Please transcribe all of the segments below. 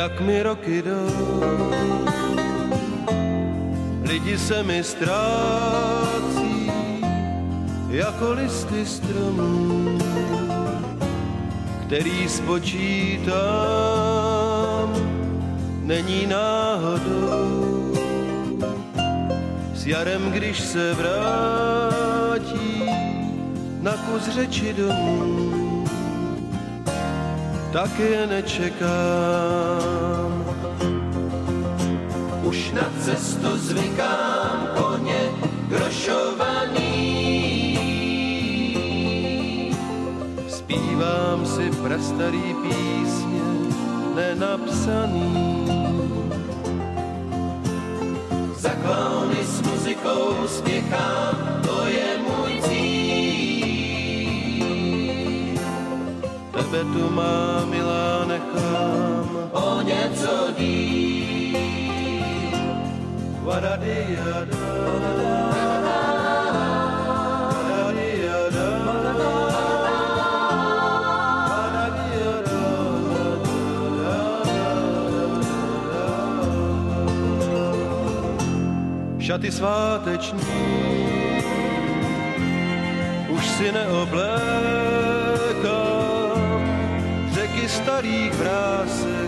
jak mi roky jdou. Lidi se mi ztrácí jako listy stromů, který spočítám, není náhodou. S jarem, když se vrátí na kus řeči domů, tak je nečekám. Už na cestu zvykám, koně grošovaný. Zpívám si prastarý písně nenapsaný. Za klauny s muzikou spěchám, to je můj cíl. Tebe tu má, milá, nechám o něco díl. Šaty sváteční už si neoblékám, řeky starých vrásek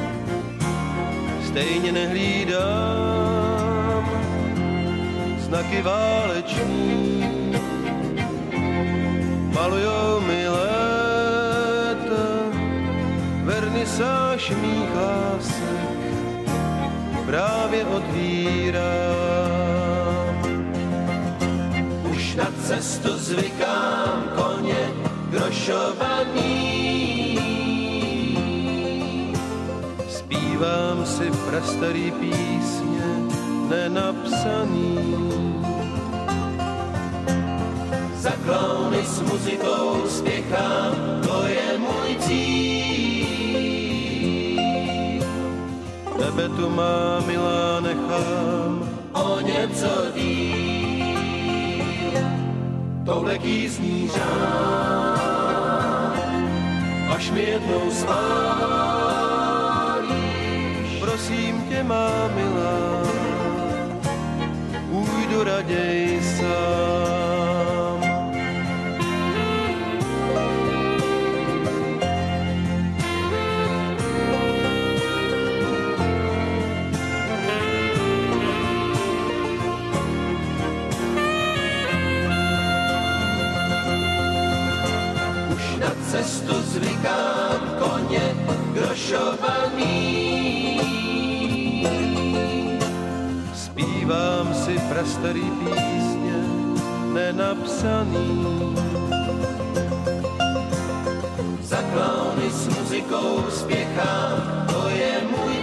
stejně nehlídám, znaky váleční malujou mi léta, vernisáž mých lásek právě otvírám. Už na cestu zvykám, koně grošovaný. Zpívám si prastarý písně nenapsaný. Za klauny s muzikou spěchám, to je můj cíl. Tebe tu má, milá, nechám o něco díl. Tohle kýzní řád, až mi jednou spálíš. Prosím tě, má milá, ujdu raději sám. Cestu zvykám, koně grošovaný. Zpívám si prastarý písně nenapsaný. Za klauny s muzikou spěchám, to je můj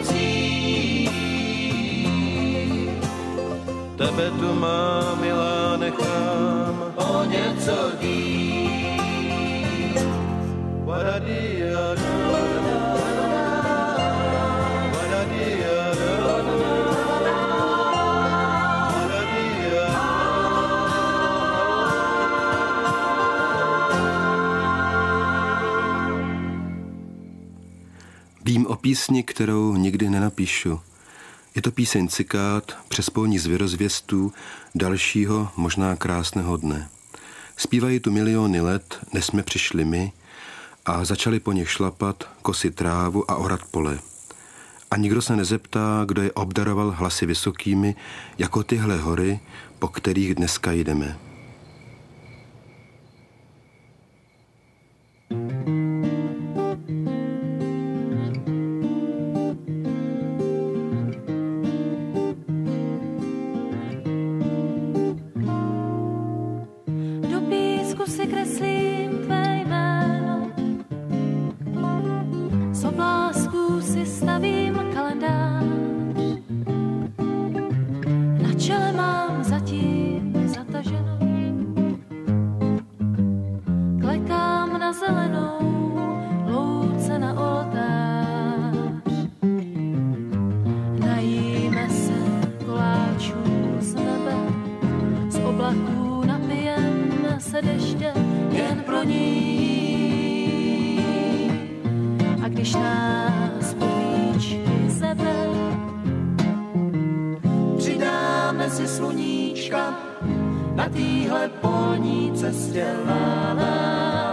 cíl. Tebe tu má, milá, nechám o něco díl. Vím o písni, kterou nikdy nenapíšu. Je to píseň Cikád, přespolní zvěrozvěstů dalšího, možná krásného dne. Zpívají tu miliony let, než jsme přišli my a začali po nich šlapat, kosit trávu a orat pole. A nikdo se nezeptá, kdo je obdaroval hlasy vysokými, jako tyhle hory, po kterých dneska jdeme. Když nás povíč sebe. Přidáme si sluníčka na téhle polní cestě. La, la.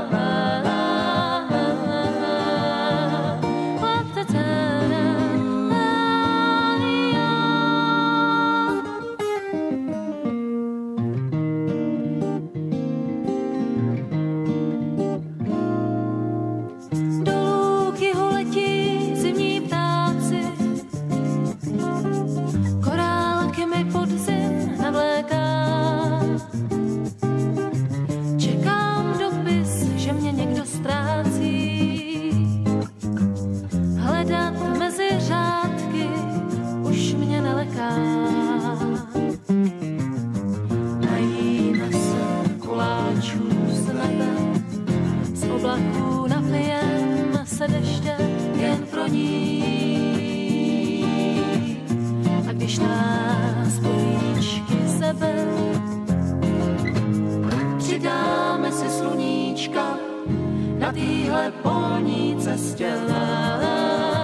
Přidáme si sluníčka na téhle polní cestě. La, la.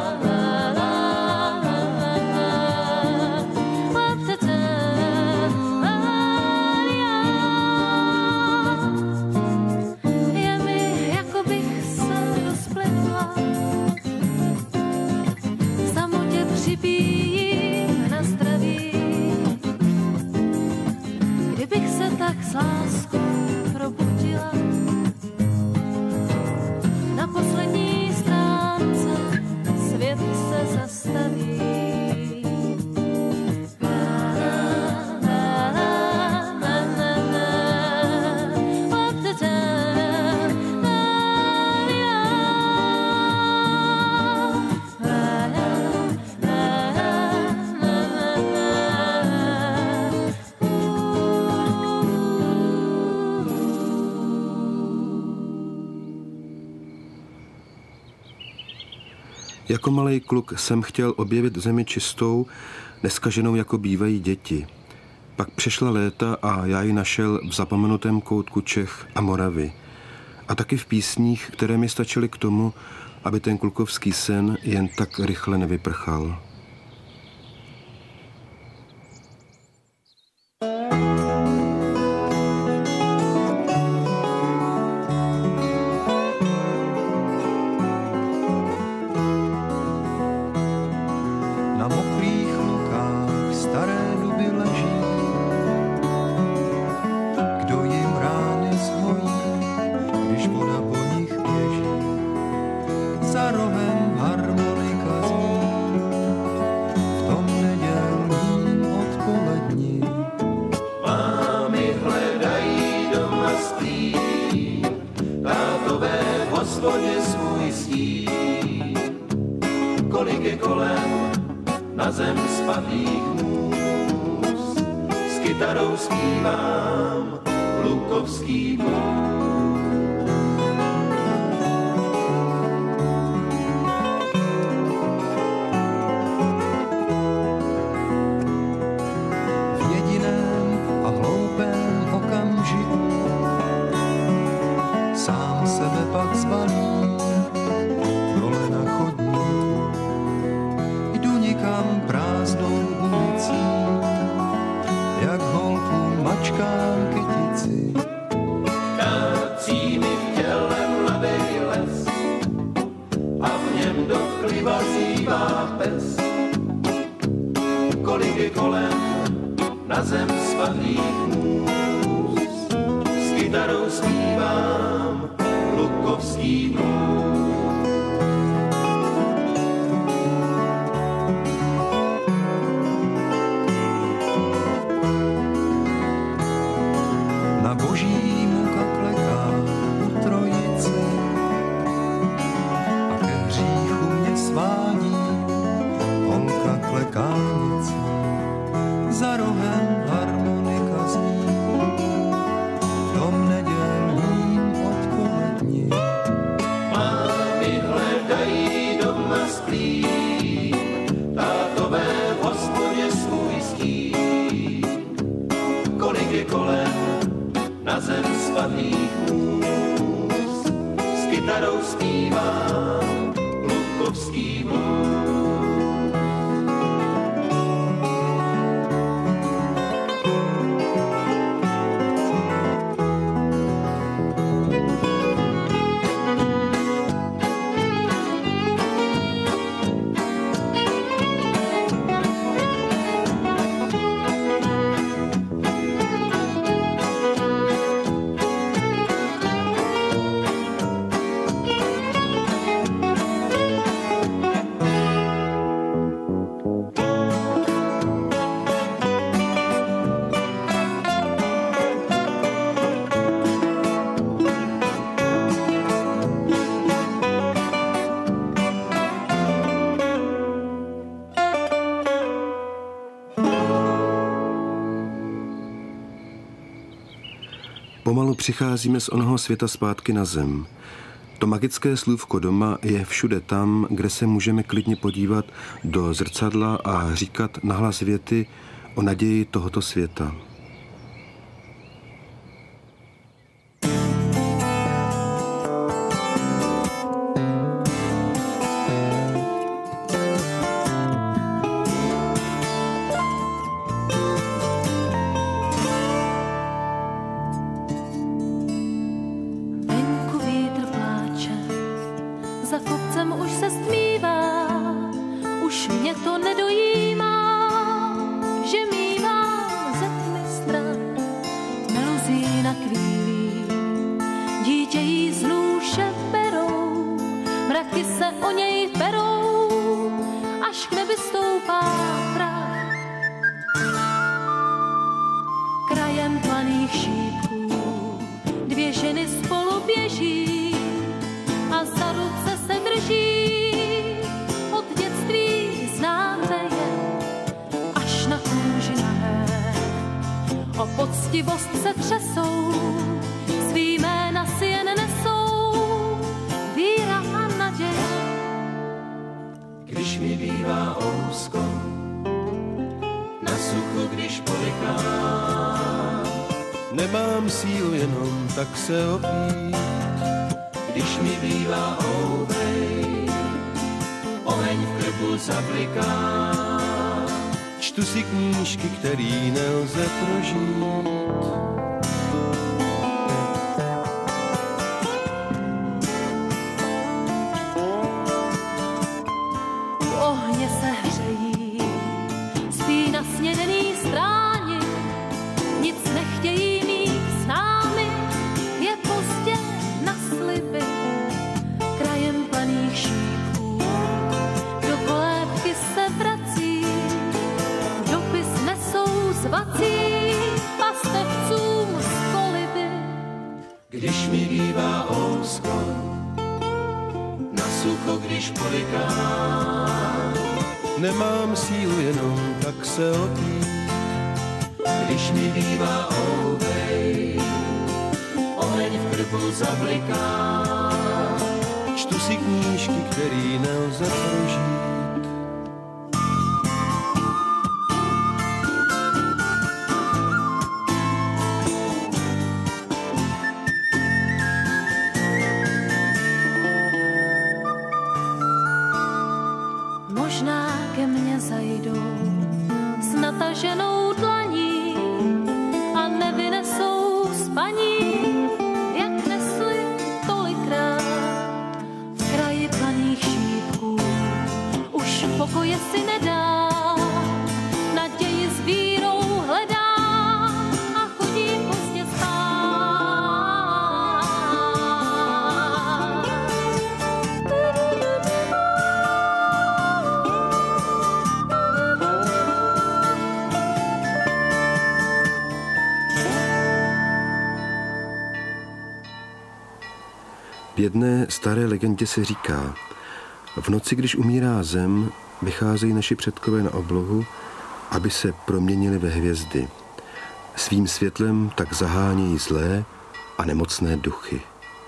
S láskou probudila na poslední stránce svět se zastaví. Jako malej kluk jsem chtěl objevit zemi čistou, neskaženou jako bývají děti. Pak přešla léta a já ji našel v zapomenutém koutku Čech a Moravy. A taky v písních, které mi stačily k tomu, aby ten klukovský sen jen tak rychle nevyprchal. Kolik je kolem na zem spadlých můz, s kytarou zpívám lukovský blues. V jediném a hloupém okamžiku sám sebe pak zbalím dole na chodníku. Jdu nikam prázdnou ulicí, jak holku mačkám kytici. Kácí mi v těle mladej les a v něm do kliva zývá pes. Kolik je kolem na zem spadlých můz, s kytarou zpívám lukovský blues. Na božímu kakleká u trojice a ke hříchu mě svání holka klekánice. Za rohem harmonika zní Pomalu přicházíme z onoho světa zpátky na zem. To magické slůvko doma je všude tam, kde se můžeme klidně podívat do zrcadla a říkat nahlas věty o naději tohoto světa. Poctivost se třesou, svý jména si jen nesou, víra a naděje. Když mi bývá ousko, na suchu, když poliká, nemám sílu jenom tak se opít. Když mi bývá ouvej, oheň v krbu zabliká. Čtu si knížky, který nelze prožít. U ohně se hřejí, spí na snědený stráni, nic nechtějí mít s námi, je pozdě na sliby, krajem planých šípků, do kolébky se vrací, dopis nesou zvací pastevcům z koliby. Když mi bývá ousko, na sucho, když poliká, Nemám sílu jenom tak se opít. když mi bývá ouvej, oheň v krbu zabliká. Čtu si knížky, který nelze prožít. Možná ke mně zajdou s nataženou dlaní a nevynesou spaní, jak nesli tolikrát v kraji planých šípků. Už pokoje si nedá, naději s vírou hledá a chodí pozdě spát. V jedné staré legendě se říká, v noci, když umírá zem, vycházejí naši předkové na oblohu, aby se proměnili ve hvězdy. Svým světlem tak zahánějí zlé a nemocné duchy.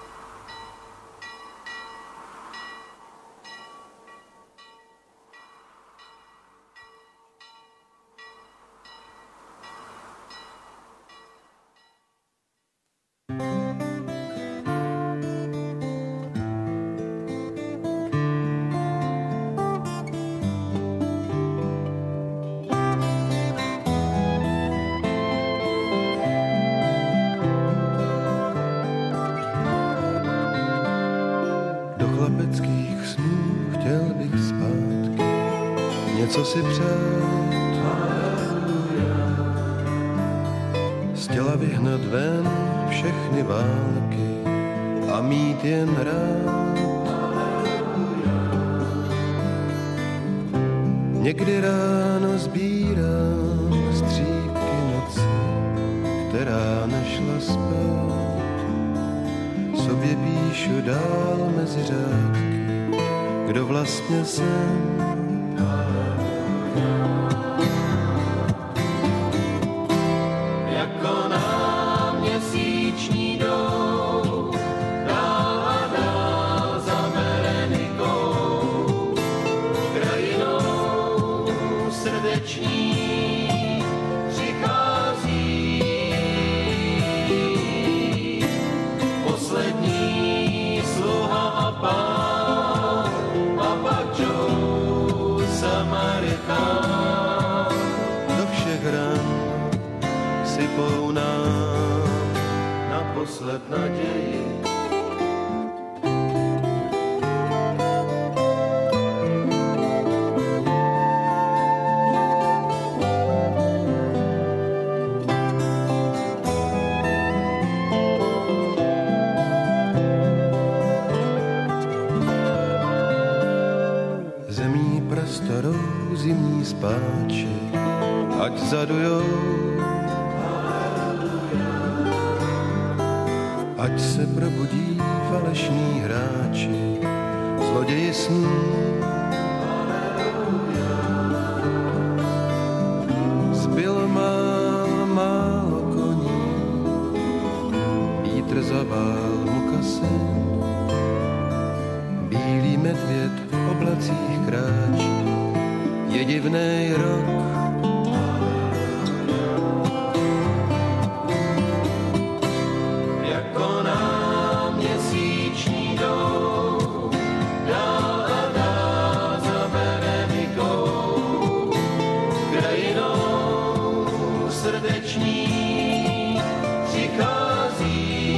Chlapeckých snů chtěl bych zpátky něco si přát, z těla vyhnat ven všechny války a mít jen rád. Někdy ráno sbírám střípky noci, která nešla spát. Sobě píšu dál mezi řádky, kdo vlastně jsem. Jako náměsíční naposled naději. Zemí prastarou zimní spáče, ať zadujou, ať se probudí falešní hráči, zloději snů. Zbylo málo koní, vítr zavál mokasem, bílý medvěd v oblacích kráčí, je divnej rok. Jako nám měsíční jdou, dál a dál za Berenikou, krajinou srdeční přichází.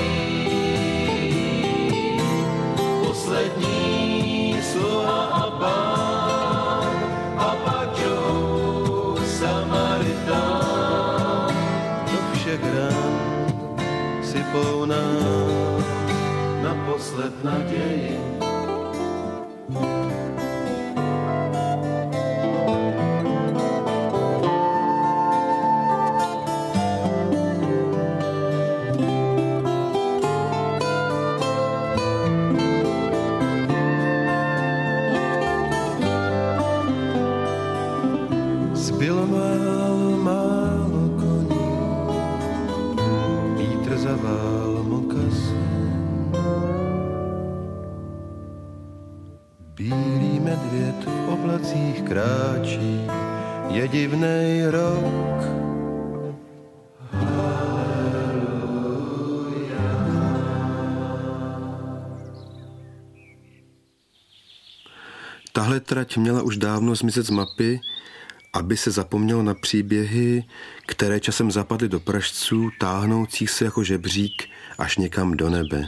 Poslední sluha a pán, a pak Joe Samaritán. Do všech rán sypou nám Naposled naději. zbylo málo koní, vítr zavál mokasem. Bílý medvěd v oblacích kráčí, je divnej rok. Tahle trať měla už dávno zmizet z mapy, aby se zapomnělo na příběhy, které časem zapadly do pražců, táhnoucích se jako žebřík až někam do nebe.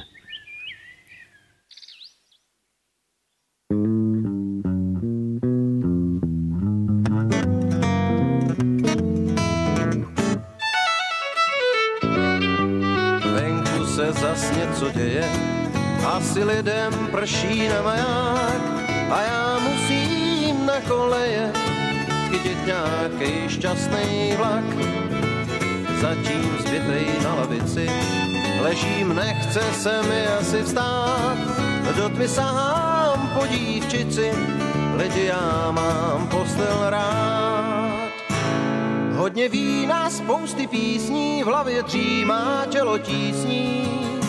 Venku se zas něco děje, asi lidem prší na maják a já musím na koleje chytit nějakej šťastný vlak. Zatím zbytej na lavici ležím, nechce se mi asi vstát, do tmy sahám po dívčici, lidi, já mám postel rád. Hodně vína, spousty písní, v hlavě dřímá, tělo tísní.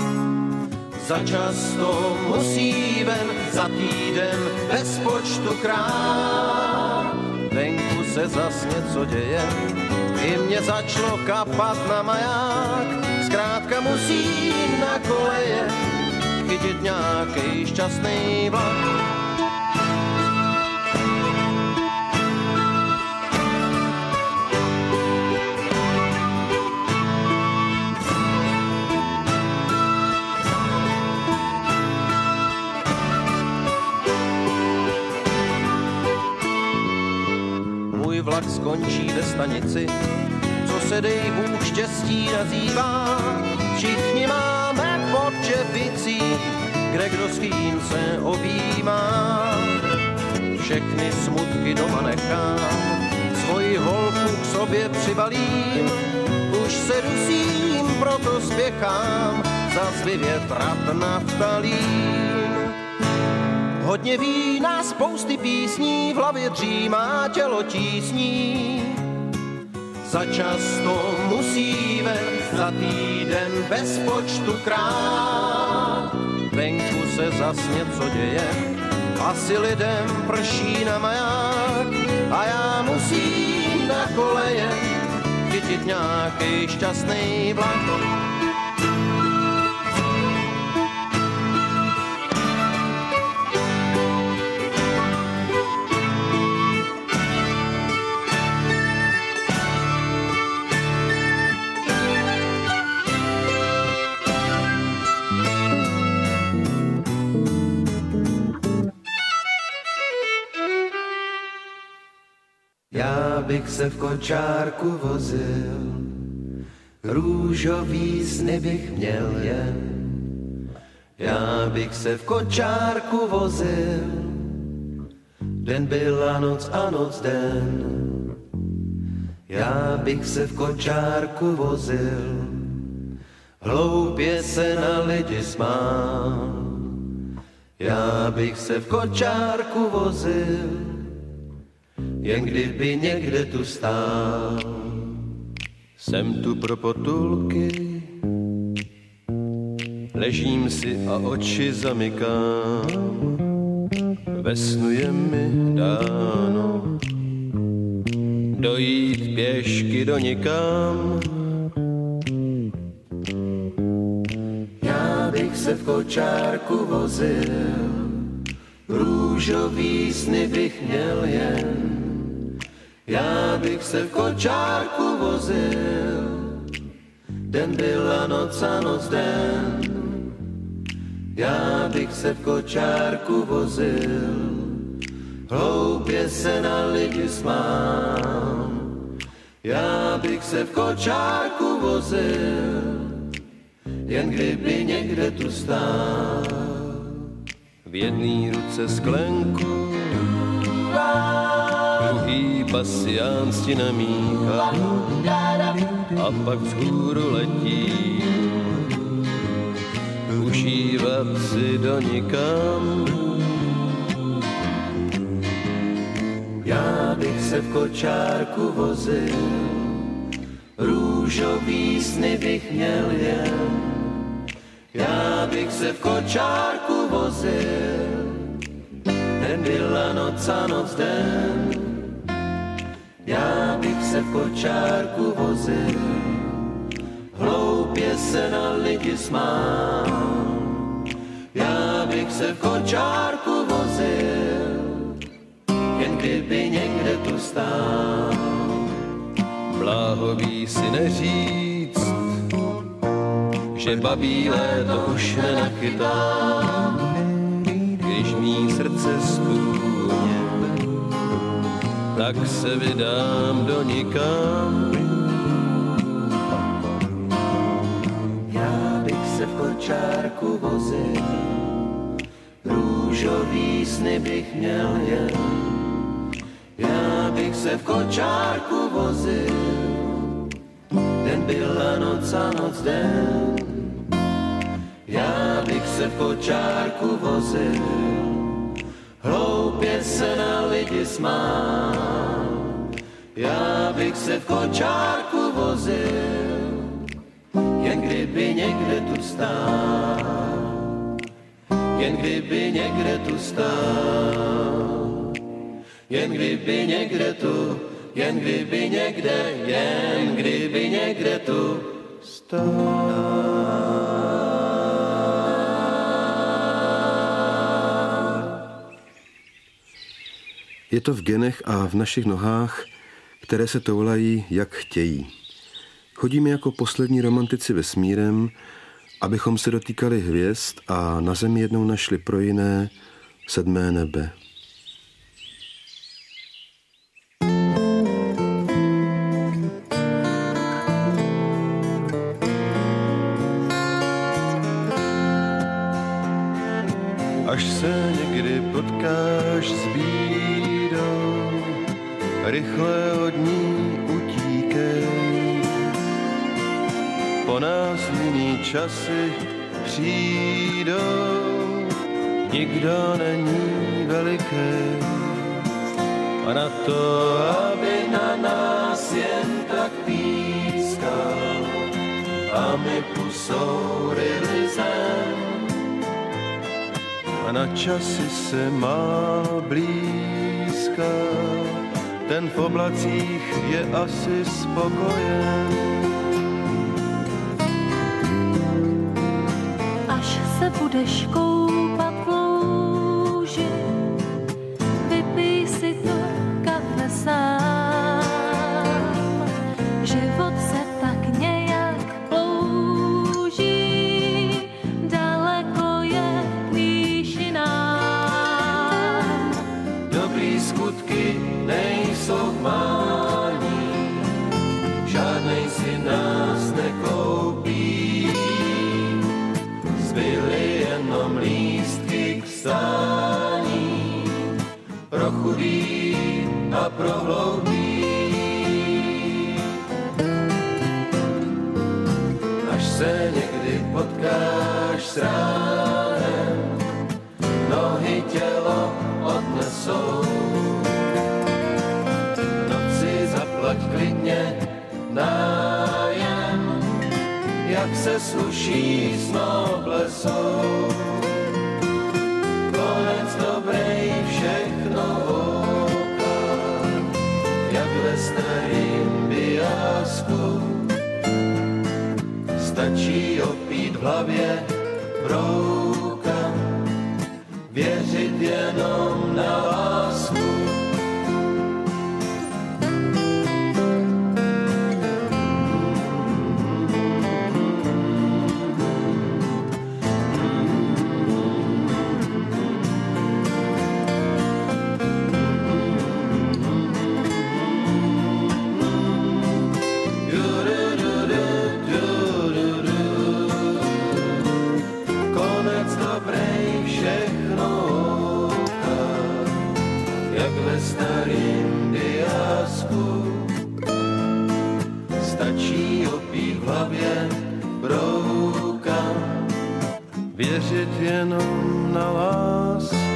Začas to musí ven, za týden bez počtu krát. Venku se zas něco děje, i mě začalo kapat na maják. Zkrátka musím na koleje chytit nějakej šťastný vlak. Vlak skončí ve stanici, co se dej Bůh štěstí nazývá. Všichni máme pod čepicí, kde kdo s kým se objímá. Všechny smutky doma nechám, svoji holku k sobě přibalím. Už se dusím, proto spěchám, zas vyvětrat naftalín. Hodně vína, spousty písní, v hlavě dřímá, tělo tísní. Začas to musí ven, za týden bez počtu krát. Venku se zas něco děje, asi lidem prší na maják. A já musím na koleje chytit nějakej šťastný vlak. Já bych se v kočárku vozil, růžový sny bych měl jen. Já bych se v kočárku vozil, den byla noc a noc den. Já bych se v kočárku vozil, hloupě se na lidi smál. Já bych se v kočárku vozil, jen kdyby někde tu stál. Jsem tu pro potulky, ležím si a oči zamykám. Ve snu je mi dáno dojít pěšky do nikam. Já bych se v kočárku vozil, růžový sny bych měl jen. Já bych se v kočárku vozil, den byla noc a noc den. Já bych se v kočárku vozil, hloupě se na lidi smál. Já bych se v kočárku vozil, jen kdyby někde tu stál. V jedné ruce sklenku, druhý pasiánsti namíchá a pak vzhůru letí užívat si do nikam. Já bych se v kočárku vozil, růžový sny bych měl jen. Já bych se v kočárku vozil, den byla noc a noc den. Já bych se v kočárku vozil, hloupě se na lidi smál. Já bych se v kočárku vozil, jen kdyby někde tu stál. Bláhový si neříct, že babí léto už nenachytám, když mý srdce stůně, tak se vydám do nikam. Já bych se v kočárku vozil, růžový sny bych měl jen. Já bych se v kočárku vozil, den byla noc a noc den. Já bych se v kočárku vozil, hloupě se na lidi smál. Já bych se v kočárku vozil, jen kdyby někde tu stál. Jen kdyby někde tu stál. Jen kdyby někde tu, jen kdyby někde, jen kdyby někde tu stál. Je to v genech a v našich nohách, které se toulají, jak chtějí. Chodíme jako poslední romantici vesmírem, abychom se dotýkali hvězd a na zemi jednou našli pro jiné 7. nebe. Až se někdy potkáš s bídou, rychle od ní utíkej. Po nás jiný časy přijdou, nikdo není veliký. A na to, aby na nás jen tak pískal a my pusou ryli zem. A na časy se málo blízká, ten v oblacích je asi spokojen. Až se budeš koupat v louži, vypij si to kafe sám. Život se tak nějak plouží, daleko je výšinám. Dobrý skutky nejsou málo, přistání pro chudý a pro hloupý. Až se někdy potkáš s ránem, nohy tělo odnesou. V noci zaplať klidně nájem, jak se sluší s noblesou. Konec dobrej všechno oka, jak ve starým biasku. Stačí opít v hlavě brouka, věřit jenom na lásku. Starým diasku stačí opít v hlavě brouka, věřit jenom na lásku.